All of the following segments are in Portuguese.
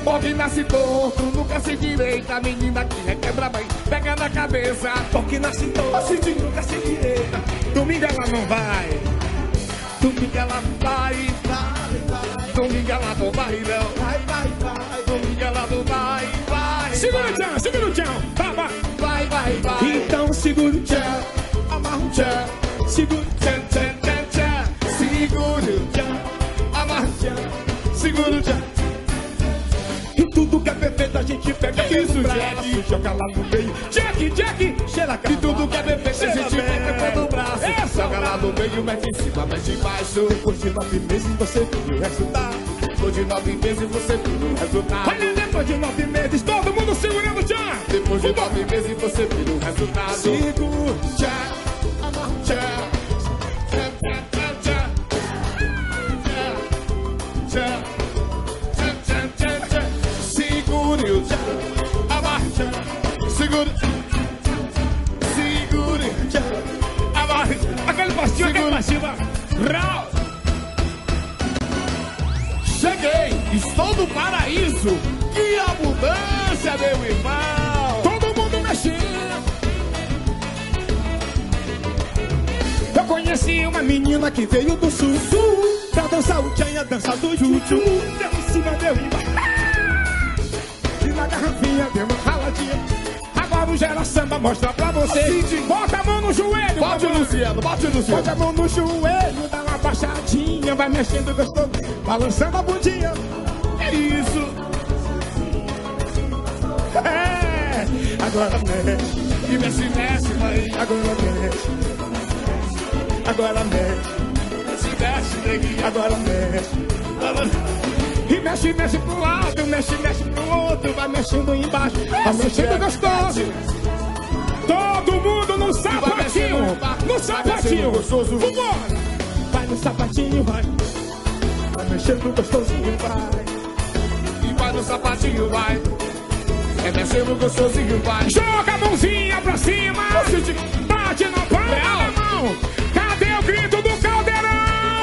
pau que nasce torto, nunca se direita. A menina que requebra bem, pega na cabeça. Pau que nasce torto, nunca se direita. Domingo ela não vai. Domingo ela vai. Domingo ela não vai, não. Vai. Domingo ela não vai. Segura o tchau. Vai. Então segura o tchau. Amarra o tchau. Segura o tchau. Segura o tchau. Amarra o tchau. Segura o tchau. E tudo que é perfeito a gente pega isso, Jack. Joga lá no meio. Jack. Cheira a cara. E tudo que é perfeito a gente pega no braço. Joga lá no meio, mete em cima, mete embaixo. Depois de 9 meses você viu o resultado. Depois de 9 meses você viu o resultado. Olha, depois de 9 meses, todo mundo segurando o tchau. Depois de 9 meses você viu o resultado. Segura o tchau. Amarra o tchau. Segure o tchau, amarre o tchau, segure o tchau, amarre aquele pastinho, Rau. Cheguei, estou no paraíso, que abundância, meu irmão. Todo mundo mexendo. Eu conheci uma menina que veio do sul, pra dançar o tchan e a dança do juju. Deu em cima, deu embaixo. Na garrafinha deu uma raladinha. Agora o Gera Samba mostra pra você. Assim, bota a mão no joelho. Bote o Luciano. Bota a mão no joelho, dá uma baixadinha. Vai mexendo gostoso, balançando a bundinha. É isso. É. Agora mexe. E mexe, mãe. Agora mexe, neguinho. Agora mexe. E mexe pro lado, mexe pro outro. Vai mexendo embaixo, vai mexendo gostoso. Todo mundo no sapatinho. No sapatinho. Vambora. Vai no sapatinho, vai. Vai mexendo gostosinho, vai. E vai no sapatinho, vai. É mexendo gostosinho, vai. Joga a mãozinha pra cima. Bate na palma da mão. Cadê o grito do caldeirão?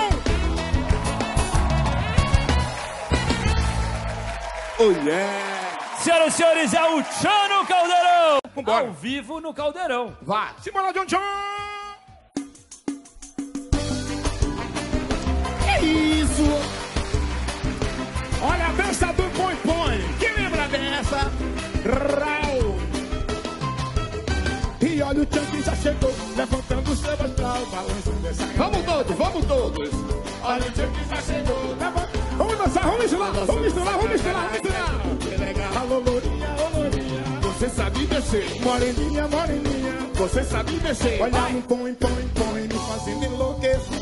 Oh yeah! Senhoras e senhores, é o Tchan no Caldeirão! Vambora. Ao vivo no Caldeirão. Vai! Simbora, John John! Que isso? Olha a dança do põe-põe! Quem lembra dessa? Rau! E olha o Tchan que já chegou, levantando o seu astral, balançando essa... Vamos todos! Olha o Tchan que já chegou, levantando... Vamos dançar, vamos misturar. Que legal. Alô, lourinha, você sabe descer. Moreninha, você sabe descer. Olha no põe, me fazendo enlouquecer.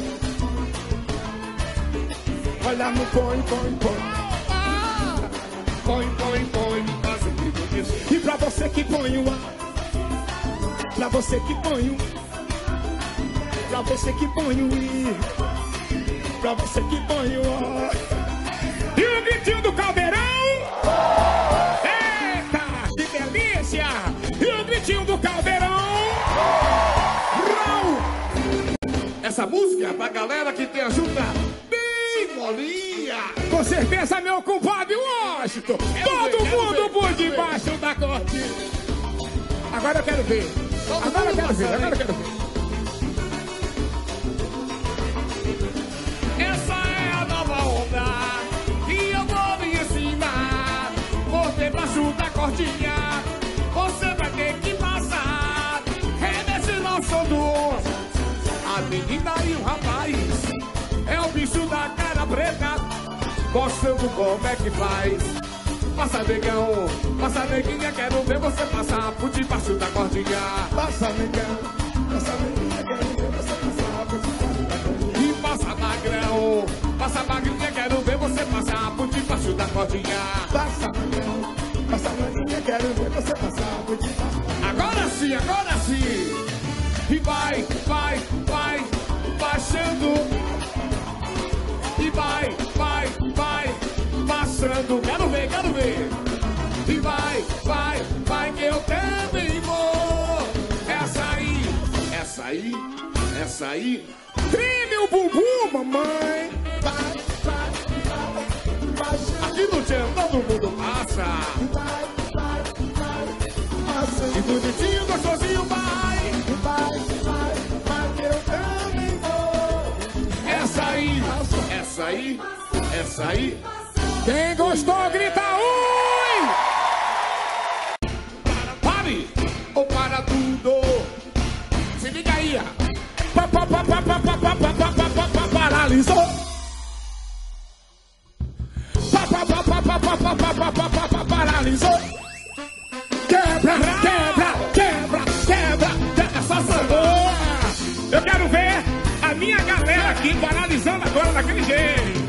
Olha no põe. Põe, me fazendo enlouquecer. E pra você que põe o ar, pra você que põe o, pra você que põe o i, pra você que põe o ar. E o gritinho do caldeirão? Eita, que delícia! E o gritinho do caldeirão? Rau! Essa música é pra galera que tem a junta bem molinha. Com certeza, meu compadre Washington. Todo mundo por debaixo da cortina. Agora eu quero ver. Agora eu quero ver. Essa é a nova onda. Debaixo da cordinha, você vai ter que passar. É nesse nosso dor. A menina e o rapaz é o bicho da cara preta, mostrando como é que faz. Passa negão, passa neguinha, quero ver você passar por debaixo da cordinha. Passa negão, quero ver você passar por debaixo da cordinha. E passa magrão, passa magrinha, quero ver você passar por debaixo da cordinha. Passa magrinha, quero ver você passar por debaixo. Agora sim. E vai, baixando. E vai, passando. Quero ver. E vai, que eu também vou. Essa aí. Treme o bumbum, mamãe. Vai. Aqui no Tchan, todo mundo vai. cabeça. E bonitinho, gostosinho, vai, que eu também vou. Essa aí. Quem gostou, grita ui! Pare! Ou para tudo! Se liga aí! Paralisou! Paralisou! Quebra! Essa samba! Eu quero ver a minha galera aqui paralisando agora daquele jeito!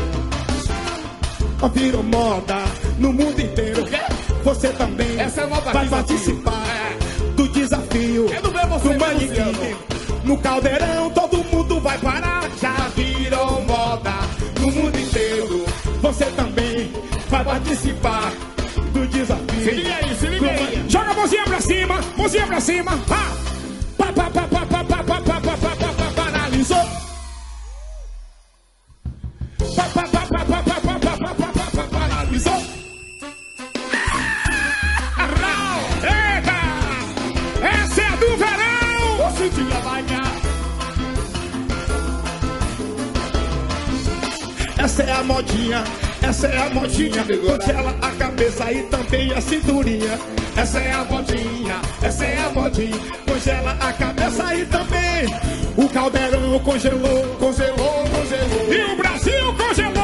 Virou moda no mundo inteiro. Você também vai participar do desafio do manequim. No caldeirão todo mundo vai parar. Já virou moda no mundo inteiro. Você também vai participar do desafio. Se liga aí. Joga a mãozinha pra cima. Paralisou. Eita! Essa é do verão! Vou sentir a banhar. Essa é a modinha, congela a cabeça e também a cinturinha. Essa é a modinha, congela a cabeça e também o caldeirão congelou. E o Brasil congelou.